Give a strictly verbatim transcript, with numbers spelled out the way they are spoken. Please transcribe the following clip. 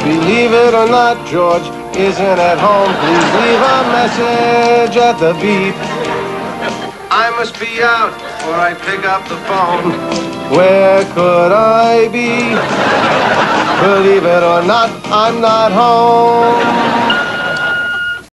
Believe it or not, George isn't at home. Please leave a message at the beep. I must be out or I pick up the phone. Where could I be? Believe it or not, I'm not home.